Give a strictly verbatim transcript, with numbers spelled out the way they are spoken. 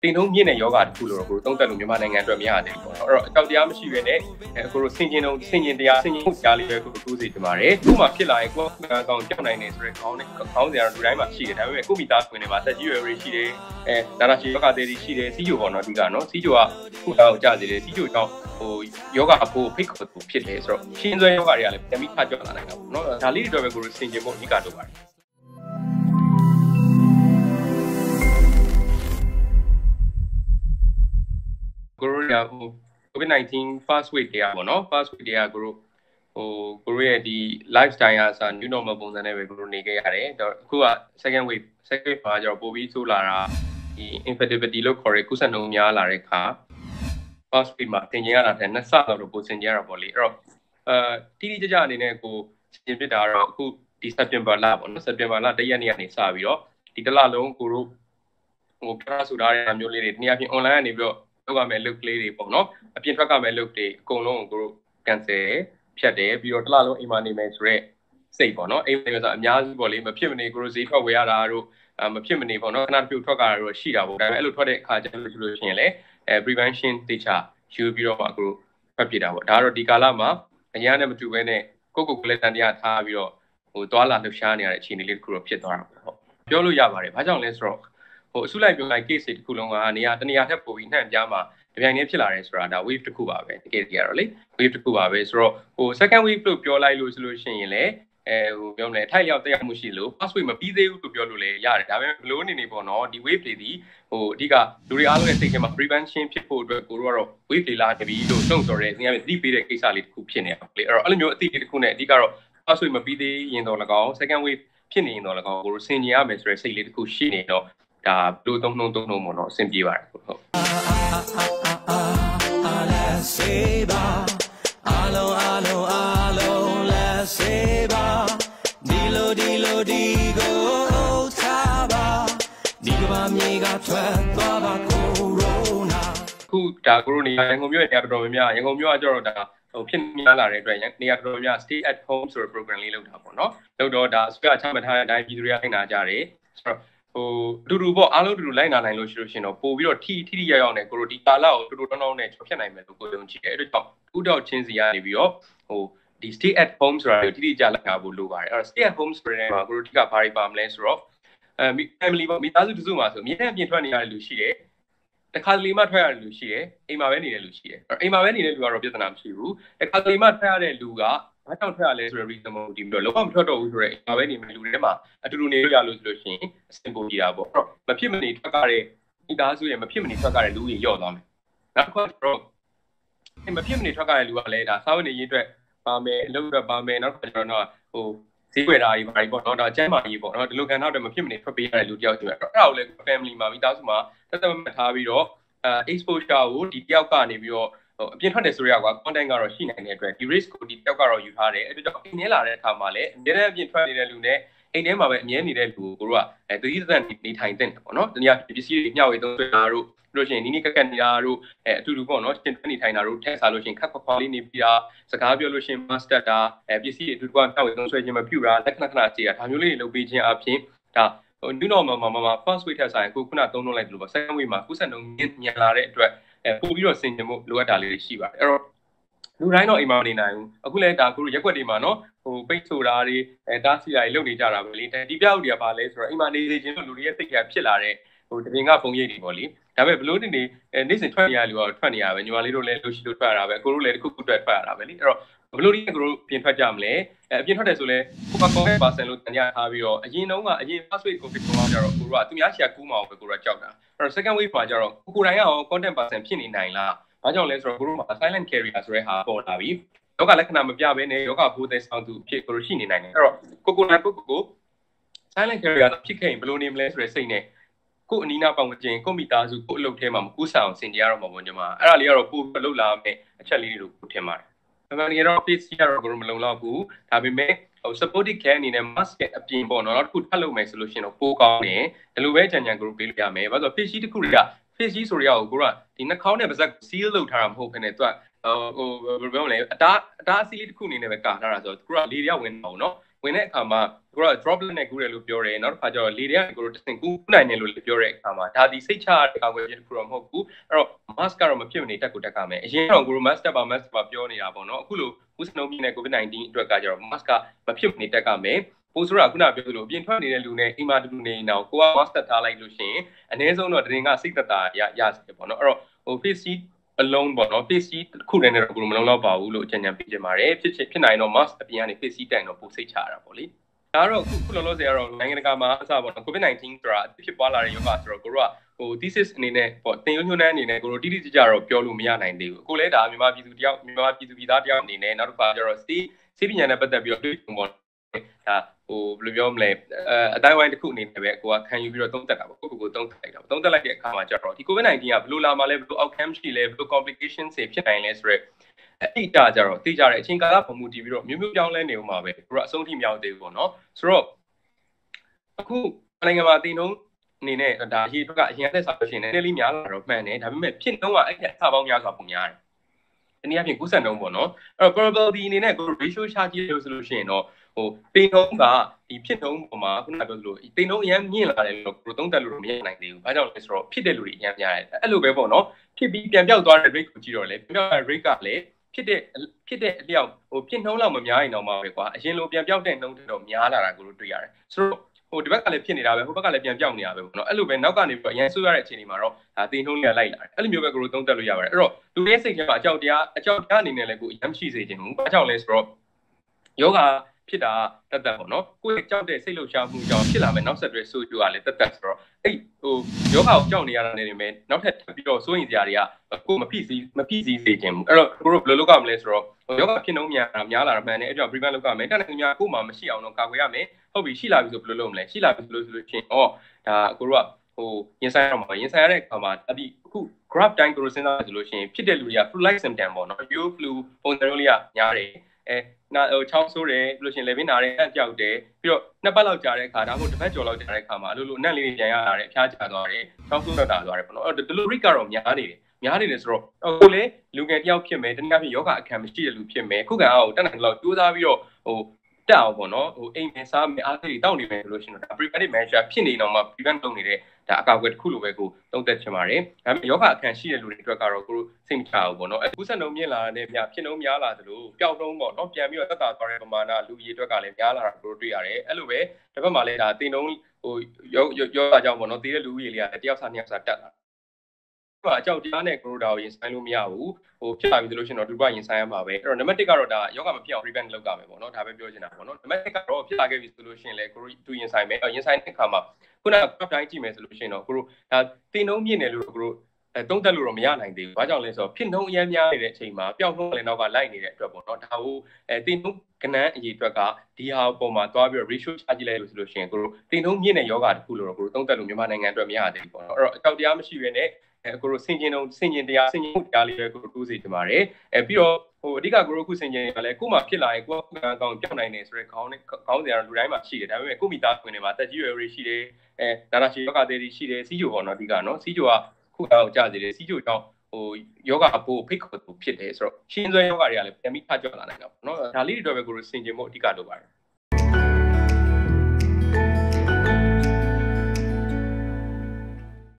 တိမ်ထုံးမြင့်တဲ့ယောဂတစ်ခုလို့ကိုတုံးတက်လို့မြန်မာနိုင်ငံအတွက်မရတယ်ပေါ့နော်အဲ့တော့အကြောက်တရားမရှိဘဲနဲ့ကိုတို့ဆင်ကျင်တော့ဆင်ကျင်တရားဆင်ကျင်မှုကြားလေးပဲကိုတိုးစီတင်ပါတယ်ခုမှဖြစ်လာရင်ကိုယ်ကောင်ကြောက်နိုင်နေဆိုတဲ့ခေါင်းနဲ့ခေါင်းစရာလူတိုင်းမှာရှိတယ်ဒါပေမဲ့ကိုမိသားစုဝင်တွေမှာတက်ကြီးရွယ်ရွယ်ရှိတယ်အဲဒါနာရှိယောဂသေးတွေရှိတယ်စီးကြိုပေါ့နော်ဒီကနော်စီးကြိုကခုတော့ကြာစီတယ်စီးကြိုကြောင့်ဟိုယောဂအဖို့ဖိတ်ခေါ်သူဖြစ်တယ်ဆိုတော့ရှင်းစွဲယောဂတွေကလည်းတမိခကြောက်လာနိုင်တာပေါ့နော်ဒါလေးတွေတော့ပဲကိုတို့ဆင်ကျင်ဖို့အဓိကလုပ်ပါတယ်ကိုရိုနာဟို COVID nineteen first wave တွေကပေါ့နော် first wave တွေကကိုရိုဟိုကိုရိုရဲ့ဒီ lifestyle အစား new normal ပုံစံနဲ့ပဲကိုရိုနေခဲ့ရတယ်တော့အခုက second wave second wave မှာကျတော့ပိုပြီးဆိုးလာတာဒီ infectivity လို့ခေါ်တဲ့ကုသနှုန်းများလာတဲ့အခါ first wave မှာသင်ကျင်ရတာတဲ့နှစ်ဆတော့ပိုသင်ကျင်ရတာပေါ့လေအဲ့တော့အာတိတိကျကျအနေနဲ့ကိုသင်ပြတာတော့အခုဒီ September လပေါ့နော် September လတစ်ရက်နေ့ကနေစပြီးတော့ဒီတစ်လလုံးကိုရိုဟိုပြဆိုထားတဲ့မျိုးလေးတွေတနည်းအားဖြင့် online ကနေပြီးတော့လုပ်ရမယ့်လုပ်ကလေးတွေပေါ့နော်အပြင်ထွက်ကမယ့်လုပ်တွေအကုန်လုံးကိုတို့ cancel ဖြတ်တယ်ပြီးတော့တစ်လလုံးအိမ်မှာနေမယ်ဆိုတော့စိတ်ပေါ့နော်အိမ်မှာဆိုအများကြီးပေါ့လေမဖြစ်မနေကိုတို့ဈေးထွက်ဝယ်ရတာတို့မဖြစ်မနေပေါ့နော်ခဏတစ်ပြုတ်ထွက်ကြတာတို့ရှိတာပေါ့ဒါပေမဲ့အဲ့လိုထွက်တဲ့အခါကျလို့ရှိလို့ရှိရင်လည်းအဲ prevention တေချာယူပြီးတော့မှကိုတို့ဖတ်ပြတာပေါ့ဒါကတော့ဒီကာလမှာအများနဲ့မတူဘဲနဲ့ကိုယ့်ကိုယ်ကိုယ်လည်းတန်တရားထားပြီးတော့ဟိုသွားလာလှုပ်ရှားနေရတဲ့အခြေအနေလေးတစ်ခုတော့ဖြစ်သွားတာပေါ့ဟုတ်ပြောလို့ရပါတယ်ဘာကြောင့်လဲဆိုတော့ဟိုအစုလိုက်ပြောလိုက် case တစ်ခုလုံးကနေရာတနေရာထက်ပိုပြီးနှံ့ပြားမှာဒီပြိုင်နဲ့ဖြစ်လာတယ်ဆိုတာဒါ wave တစ်ခုပါပဲတကယ်ကြတော့လေ wave တစ်ခုပါပဲဆိုတော့ဟို second wave လို့ပြောလိုက်လို့ဆိုလို့ရှိရင်လည်းအဲဟိုပြောမလဲထိုက်ရောက်တက်ရောက်မှုရှိလို့ first wave မပြီးသေးဘူးလို့ပြောလို့လည်းရတယ်ဒါပေမဲ့ဘလို့အနေနေပေါ့နော်ဒီ wave တွေဒီဟိုအဓိကလူတွေအားလုံးရဲ့စိတ်ထဲမှာ prevention ဖြစ်ဖို့အတွက်ကိုတို့ကတော့ wave တွေလာနေပြီလို့နှုတ်ဆော်တဲ့နေရာမှာသတိပေးတဲ့ကိစ္စလေးတစ်ခုဖြစ်နေတာလေအဲ့တော့အဲ့လိုမျိုးအသိလေးတစ်ခုနဲ့အဓိကတော့ first wave မပြီးသေးရင်တော့၎င်း second wave ဖြစ်နေရင်တော့၎င်းကိုတို့ဆင်ခြင်ရမယ်ဆိုတဲ့စိတ်လေးတစ်ခုရှိနေတော့ဒါဘလို့သုံးနှုံးသုံးနှုံးပေါ့နော်အဆင်ပြေပါတယ်ဟုတ်ဟုတ်အလုံးအလုံးအလုံးလက်စေပါဒီလိုဒီလိုဒီကိုထားပါဒီကဘာမြေကထွက်သွားပါကိုရိုနာခုဒါကိုရိုနာရန်ကုန်မြို့ရဲ့နေရာတော်တော်များများရန်ကုန်မြို့ကကျတော့ဒါဟိုဖြစ်များလာတဲ့အတွက်နေရာတော်တော်များ stay at home ဆိုတဲ့ program လေးလုပ်တာပေါ့နော်လုပ်တော့ဒါအစိုးရချမှတ်ထားတဲ့အတိုင်းပြည်သူတွေကလိုက်နာကြတယ်ဆိုတော့ဟိုအတူတူပေါ့အားလုံးအတူတူလိုက်နာနိုင်လို့ရှိလို့ရှင်တော့ပို့ပြီးတော့ထိထိထိရောက်ရောက်နဲ့ကိုရိုဒီကာလာကိုတူတူတောင်းတောင်းနဲ့ကျော်ဖြတ်နိုင်မယ်လို့ကိုယုံကြည်တယ်အဲ့တော့ဥတောက်ချင်းစီကနေပြီးတော့ဟိုဒီ stay at home ဆိုတာကိုတိတိကျကျလက်ခံဖို့လိုပါတယ်အဲ့တော့ stay at home ဆိုတဲ့မှာကိုရိုဒီကဘာတွေပါမလဲဆိုတော့အဲ family ပေါ့မိသားစုတစုမှာဆိုအမြဲတမ်းပြင်ထွက်နေရတဲ့လူရှိတယ်တခါတလေမှထွက်ရတဲ့လူရှိတယ်အိမ်မှာပဲနေတဲ့လူရှိတယ်အဲ့အိမ်မှာပဲနေတဲ့လူကတော့ပြဿနာမရှိဘူးတခါတလေမှထွက်ရတဲ့လူကဘာကြောင့်ထွက်ရလဲဆိုတဲ့ reason ကိုဒီပြီးတော့လုံးဝမထွက်တော့ဘူးဆိုတော့အိမ်မှာပဲနေမယ်လူတွေမှာအတူတူနေလို့ရလို့ဆိုလို့ရှိရင်အဆင်ပြေကြတာပေါ့အဲ့တော့မဖြစ်မနေထွက်ကြတဲ့မိသားစုရဲ့မဖြစ်မနေထွက်ကြတဲ့လူတွေညော့သွားမယ်နောက်တစ်ခါတော့မဖြစ်မနေထွက်ကြတဲ့လူကလည်းဒါစာဝတ်နေရေးအတွက်ပါမယ်အလုပ်အတွက်ပါမယ်နောက်တစ်ခါကျတော့ဟိုဈေးဝယ်တာကြီးပါပေါ့နော်ဒါကျန်းမာရေးပေါ့နော်ဒီလိုကန်တော့မဖြစ်မနေထွက်ပေးရတဲ့လူတယောက်ရှိတယ်အဲ့ဒါကိုလည်း family မှာမိသားစုမှာတက်တက်မှတ်ထားပြီးတော့အဲ exposure ကိုဒီတယောက်ကနေပြီးတော့ဟိုအပြင်ထွက်တယ်ဆိုရကွာ content ကတော့ရှိနိုင်တဲ့အတွက်ဒီ risk ကိုဒီတယောက်ကတော့ယူထားတယ်အဲ့ဒါကြောင့်အိမ်ထဲလာတဲ့အခါမှာလည်းအများနဲ့အပြင်ထွက်နေတဲ့လူနဲ့အိမ်ထဲမှာပဲအမြဲနေတဲ့လူကိုတို့ကအဲတတိတန်နေထိုင်တဲ့ပေါ့နော်တနည်းအားဖြင့်ပစ္စည်းတွေမျှဝေသုံးစွဲတာတို့လို့ရှိရင်နီးနီးကက်ကက်နေတာတို့အဲအတူတူပေါ့နော်ရှင်းနေထိုင်တာတို့ထက်စားလို့ရှိရင်ခက်ခွာခွာလေးနေပြီးတာစကားပြောလို့ရှိရင် master တာအဲပစ္စည်းတွေအတူတူကမျှဝေသုံးစွဲခြင်းမပြုတာလက်ခဏခဏကြည့်တာဒါမျိုးလေးတွေလုပ်ပေးခြင်းအပြင်ဒါဟို new normal မှာမှာ first wave ထက်ဆိုင်အခုခုနသုံးလုံးလိုက်တယ်လို့ပေါ့ second wave မှာကုသနှုန်းညံလာတဲ့အတွက်အဲပို့ပြီးတော့ဆင်ခြင်မှုလိုအပ်တာလေးတွေရှိပါတယ်အဲ့တော့လူတိုင်းတော့အိမ်မှာနေနိုင်ဘူးအခုလည်းဒါကိုရက်ွက်တွေမှာနော်ဟိုပိတ်ဆိုတာတွေအဲတားစီတာတွေလုပ်နေကြတာပဲလေဒီပြောက်တွေကပါလဲဆိုတော့အိမ်မှာနေနေချင်းလူတွေရဲ့စိတ်ကဖြစ်လာတဲ့ဟိုတပင်ကပုံရိပ်တွေပေါ့လေဒါပေမဲ့ဘလို့နေနေနေ့စဉ်ထွက်နေရလူကတော့ထွက်နေရပဲညီမလေးတို့လည်းလို့ရှိလို့ထွက်ရတာပဲကိုတို့လည်းတစ်ခုခုထွက်ထွက်ရတာပဲလေအဲ့တော့ဘလို့ဒီကိုတို့ပြင်ထွက်ကြမလဲအဲအပြင်ထွက်တယ်ဆိုလဲကိုကကောင်းတဲ့ percent လို့တန်ရထားပြီးတော့အရင်တုန်းကအရင် first wave covid တုန်းကကျတော့ကိုတို့ကသူများရှာကူးမအောင်ပဲကိုတို့ကကြောက်တာအဲ့တော့ second wave မှာကျတော့ကိုကိုတိုင်းကရော content percent ဖြစ်နေနိုင်လားဘာကြောင့်လဲဆိုတော့ကိုတို့မှာ silent carrier ဆိုတဲ့ဟာပေါ်လာပြီယောဂလက္ခဏာမပြဘဲနဲ့ယောဂဘိုးသက်ဆောင်သူဖြစ်ကိုတို့ရှိနေနိုင်တယ်အဲ့တော့ကိုကိုတိုင်းကိုကိုကို silent carrier ဖြစ်ခဲ့ရင်ဘလို့နေမလဲဆိုတဲ့စိတ်နဲ့ကိုအနီးနားပတ်ဝန်းကျင်ကိုမိသားစုကိုအလုပ်ထဲမှာမကူးဆောင်ဆင်ကြရတော့မှာပေါ့ညီမအဲ့ဒါလေးကတော့ပို့ပြီးလုပ်လာမယ်အချက်လေးတွေကိုထင်ပါတယ်အမှန်တကယ်တော့ face ကတော့ကိုတို့မလုံလောက်ဘူးဒါပေမဲ့ဟို supportive care အနေနဲ့ mask အပြင်ပေါ့နော်နောက်တစ်ခုထပ်လုပ်မယ်ဆိုလို့ရှိရင်တော့ပိုကောင်းတယ်ဒီလိုပဲကြံကြံကိုတို့ပေးလို့ရမယ်ဘာလို့ face တစ်ခုတွေက face ဆိုရအောင်ကိုကဒီနှာခေါင်းနဲ့ပါးစပ် seal လုပ်ထားတာမဟုတ်ခင်နဲ့သူကဟိုဟိုဘယ်လိုပြောမလဲအတားအတားအဆီးလေးတစ်ခုအနေနဲ့ပဲကာထားတာဆိုတော့ကိုကလေတွေကဝင်အောင်နော်ဝင်တဲ့အခါမှာကိုက droplet နဲ့ကူးတယ်လို့ပြောတယ်နောက်တစ်ခါကျတော့လေတွေကကိုတို့တစ်ဆင့်ကူးနိုင်တယ်လို့ပြောတဲ့အခါမှာဒါဒီစိတ်ချရတဲ့ကာကွယ်ခြင်းတစ်ခုတော့မဟုတ်ဘူးအဲ့တော့ mask ကတော့မဖြစ်မနေတက်ကိုတက်ကြမယ်အရင်ကတော့ကိုတို့ mask တက်ပါ mask ပါပြောနေတာပေါ့နော်အခုလိုကူးစက်နှုန်းမြင့်တဲ့ covid nineteen အတွက်ကကျတော့ mask ကမဖြစ်မနေတက်ကြမယ်ပို့ဆိုတာခုနပြောသလိုအပြင်ထွက်နေတဲ့လူနဲ့အိမ်မှာတူတူနေနေတော့ကိုက mask တက်ထားလိုက်လို့ရှိရင်အနည်းဆုံးတော့တရင်ကစိတ်သက်သာရရစေပေါ့နော်အဲ့တော့ဟို face sheet အလုံးပေါ့နော် face sheet တစ်ခုတည်းနဲ့တော့ကိုမလုံးတော့ပါဘူးလို့အကြံဉာဏ်ပေးချင်ပါတယ်ဖြစ်ဖြစ်နိုင်တော့ mask အပြင်ကနေ face sheet တိုင်တော့ပိုစိတ်ချရတာပေါ့လေဒါတော့ခုလောလောဆယ်ကတော့နိုင်ငံတကာမှာအစပေါ့နော် covid nineteen ဆိုတာဖြစ်ပွားလာတဲ့ရောဂါဆိုတော့ကိုတို့ကဟို thesis အနေနဲ့ပေါ့တင်ရုံညွှန်းနှန်းအနေနဲ့ကိုတို့တိတိကျကျတော့ပြောလို့မရနိုင်သေးဘူးအခုလဲဒါမြန်မာပြည်သူတယောက်မြန်မာပြည်သူပြည်သားတယောက်အနေနဲ့နောက်တစ်ခါကျတော့စီးစီးပညာနဲ့ပတ်သက်ပြီးတော့တွေးကြုံပေါ့ဒါဟိုဘယ်လိုပြောမလဲအဲအတိုင်းဝိုင်းတစ်ခုအနေနဲ့ပဲကိုကခံယူပြီးတော့သုံးသပ်တာပေါ့ကိုကိုကိုသုံးသပ်လိုက်တာပေါ့သုံးသပ်လိုက်တဲ့အခါမှာကျတော့ဒီ covid nineteen ကဘယ်လိုလာမှလဲဘယ်လို outcome ရှိလဲဘယ်လို complications တွေဖြစ်နိုင်လဲဆိုတော့အဲ့ဒါကြတော့သိကြတယ်အချိန်ကာလပုံမူတည်ပြီးတော့မျိုးမျိုးပြောင်းလဲနေဦးမှာပဲကိုကအဆုံးထိမရောက်သေးဘူးပေါ့နော်ဆိုတော့အခုနိုင်ငံမှာတင်တုံးအနေနဲ့ဒါအရေးအတွက်ကအရင်အသက်ဆောက်လို့ရှိရင်နည်းနည်းလေးများလာတော့မှန်တယ်ဒါပေမဲ့ဖြစ်နှုန်းကအဲ့ဒီအစားပေါင်းများစွာပုံများတယ်ဒီနေ့အပြင်ကူးစက်နှုန်းပေါ့နော်အဲ့တော့ probability အနေနဲ့ကို ratio ရှာကြည့်လို့ဆိုလို့ရှိရင်တော့ဟိုတင်နှုန်းကဒီဖြစ်နှုန်းပေါ်မှာခုနကပြောသလိုတင်နှုန်းအရင်မြင့်လာတယ်လို့ကိုသုံးသက်လို့မရနိုင်သေးဘူးဘာကြောင့်လဲဆိုတော့ဖြစ်တဲ့လူတွေအရင်များတယ်အဲ့လိုပဲပေါ့နော်ဖြစ်ပြီးပြန်ပြောက်သွားတဲ့ rate ကိုကြည့်တော့လေပြန်ပြောက်တဲ့ rate ကလည်းဖြစ်တဲ့ဖြစ်တဲ့အလျောက်ဟိုဖြစ်နှုန်းလောက်မများရင်တော့မှပဲကွာအရင်လိုပြန်ပြောက်တဲ့နှုန်းတော့များလာတာကိုတို့တွေ့ရတယ်ဆိုတော့ဟိုဒီဘက်ကလည်းဖြစ်နေတာပဲဟိုဘက်ကလည်းပြန်ပြောက်နေတာပဲပေါ့နော်အဲ့လိုပဲနောက်ကနေပြီးတော့အရင်ဆွရတဲ့အချိန်ဒီမှာတော့ဒါတင်နှုန်းတွေကလိုက်လာတယ်အဲ့လိုမျိုးပဲကိုတို့သုံးသက်လို့ရပါတယ်အဲ့တော့လူရဲ့စိတ်ထဲမှာအကြောက်တရားအကြောက်တရားအနေနဲ့လည်းကိုအရင်မရှိစေချင်ဘူးဘာကြောင့်လဲဆိုတော့ယောဂဖြစ်တာတက်တက်ပေါ့နော်ကိုယ့်ရဲ့ကြောက်တဲ့စိတ်လှုပ်ရှားမှုကြောင့်ဖြစ်လာမယ်နောက်ဆက်တွဲဆိုးကျိုးကလည်းတက်တက်ဆိုတော့အဲ့ဟိုယောဂကိုကြောက်နေရတာနေမယ်နောက်ထပ်ပြီးတော့စိုးရင်စရာတွေကကိုမဖိစီးမဖိစီးစေချင်ဘူးအဲ့တော့ကိုတို့ဘယ်လိုလုပ်ရမလဲဆိုတော့ယောဂဖြစ်နှုန်းများများလာတာမှန်တယ်အဲ့ကြောင့် prevent လုပ်ရမယ်တက်နိုင်များကိုမှမရှိအောင်တော့ကာကွယ်ရမယ်ဟုတ်ပြီရှိလာပြီဆိုဘယ်လိုလုပ်မလဲရှိလာပြီဆိုလို့ဆိုလို့ချင်းဩဒါကိုတို့ကဟိုရင်ဆိုင်ရမှာရင်ဆိုင်ရတဲ့အခါမှာအပြီးအခု graph တိုင်းကိုတို့စဉ်းစားဆိုလို့ရှိရင်ဖြစ်တဲ့လူတွေက flu like symptom ပေါ့နော် flu flu ပုံစံမျိုးလေးကများတယ်အဲနာဟိုချောင်းဆိုးတယ်ပြီးလို့ရှိရင်လေဘင်းနာတယ်အပြောက်တယ်ပြီးတော့နှစ်ပတ်လောက်ကြာတဲ့အခါဒါမှမဟုတ်တစ်ပတ်ကျော်လောက်ကြာတဲ့အခါမှာအလိုလိုအနံ့လေးတွေပြန်ရလာတယ်အဖျားကျသွားတယ်ချောင်းဆိုးတော့တာသွားတယ်ပေါ့နော်အဲ့ delivery ကတော့များနေတယ်များနေတယ်ဆိုတော့ကိုလေလူငယ်တယောက်ဖြစ်မယ်တနည်းအားဖြင့်ယောဂအခမ်းမရှိတဲ့လူဖြစ်မယ်ခုခံအားကိုတက်နိုင်တော့ကြိုးစားပြီးတော့ဟိုတက်အောင်ပေါ့နော်ဟိုအိမ်နဲ့စားမယ်အားတွေတောက်နေမယ်ဆိုလို့ရှိရင်တော့ preventive measure ဖြစ်နေတော့မှ prevent လုပ်နေတဲ့ဒါအကာအကွယ်တစ်ခုလိုပဲကိုသုံးသက်ချင်ပါတယ်ဒါပေမဲ့ယောဂအခမ်းရှိတဲ့လူတွေအတွက်ကတော့ကိုစိတ်မချဘူးပေါ့နော်အခုဆက်နှုံမြင့်လာတဲ့မြဖြစ်နှုံများလာသလိုပျောက်နှုံပေါ့နော်ပြန်ပြီးတော့တက်တာသွားတဲ့ပမာဏလူကြီးအတွက်ကလည်းများလာတာကိုတွေ့ရတယ်အဲ့လိုပဲတစ်ဖက်မှာလည်းဒါတင်နှုံဟိုယောယောဂကြောင့်ပေါ့နော်တည်တဲ့လူကြီးတွေကလည်းတယောက်စားနှစ်ယောက်စားတက်လာအကြောက်တရားနဲ့ကိုရိုဒါကိုရင်ဆိုင်လို့မရဘူးဟိုဖြစ်လာပြီလို့ရှိရင်တော့ဒုတိယရင်ဆိုင်ရမှာပဲအဲ့တော့နံပါတ်တစ်ကတော့ဒါယောဂမဖြစ်အောင် prevent လုပ်ကြမယ်ပေါ့နော်ဒါပဲပြောချင်တာပေါ့နော်နံပါတ်တစ်ကတော့ဖြစ်လာခဲ့ပြီဆိုလို့ရှိရင်လည်းကိုရိုတူရင်ဆိုင်မယ်ရင်ဆိုင်တဲ့အခါမှာခုနက graph တိုင်းကြည့်မယ်ဆိုလို့ရှိရင်တော့ကိုရိုဒါတင်နှုံးမြင့်တယ်လို့ကိုရိုအဲတုံးတက်လို့တော့မရနိုင်သေးဘူး။ဘာကြောင့်လဲဆိုတော့ဖြစ်နှုံးအများများနေတဲ့အချိန်မှာပျောက်နှုံးလည်းနောက်ကလိုက်နေတဲ့အတွက်ပေါ့နော်။ဒါကိုအဲတင်နှုံးကနန်းအရေးအတွက်ကဒီဟာပေါ်မှာသွားပြီးတော့ ratio ချကြည့်လိုက်လို့ဆိုလို့ရှိရင်ကိုရိုတင်နှုံးမြင့်တဲ့ယောဂတစ်ခုလို့တော့ကိုရိုတုံးတက်လို့မြန်မာနိုင်ငံအတွက်မရသေးဘူးပေါ့နော်။အဲ့တော့အကြောက်တရားမရှိဘဲနဲ့အဲကိုရိုဆင်ကျင်တော့ဆင်ကျင်တရားဆင်ကျင်မှုတရားလေးပဲကိုရိုတိုးစေချင်ပါတယ်။အဲပြီးတော့ဟိုအဓိကကိုရိုခုဆင်ကျင်ရလဲကိုမှဖြစ်လာရင်ကိုကကောင်းကောင်းပြောင်းနိုင်တယ်ဆိုတဲ့ခေါင်းနဲ့ခေါင်းစဉ်ကတော့လူတိုင်းမှာရှိတယ်။ဒါပေမဲ့ကိုမိသားစုဝင်တွေမှာတက်ကြီးရွယ်တွေရှိတယ်။အဲဒါနာရှိယောဂတွေရှိတယ်စီးချိုပေါ့နော်အဓိကနော်စီးချိုကခုအောင်ကြစေတယ်စီးချိုကြောင့်ဟိုယောဂအပိုးဖိတ်ခေါ်သူဖြစ်တယ်ဆိုတော့ရှင်းစွဲယောဂတွေကလည်းပြန်ပြီးထကြွလာနိုင်တာပေါ့နော်ဒါလေးတွေတော့ပဲကိုလိုဆင်ခြင်ဖို့အဓိကလိုပါတယ်